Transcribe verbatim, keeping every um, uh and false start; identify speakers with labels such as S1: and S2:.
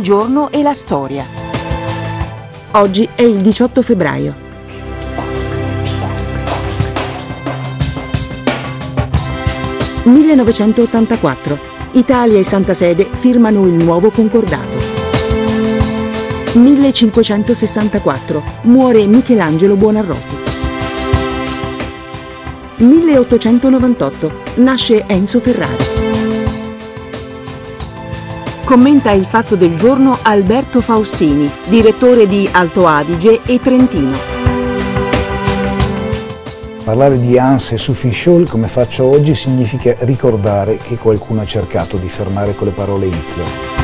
S1: giorno e la storia. Oggi è il diciotto febbraio. millenovecentottantaquattro. Italia e Santa Sede firmano il nuovo concordato. millecinquecentosessantaquattro. Muore Michelangelo Buonarroti. milleottocentonovantotto. Nasce Enzo Ferrari. Commenta il fatto del giorno Alberto Faustini, direttore di Alto Adige e Trentino.
S2: Parlare di Hans e Sophie Scholl come faccio oggi significa ricordare che qualcuno ha cercato di fermare con le parole Hitler.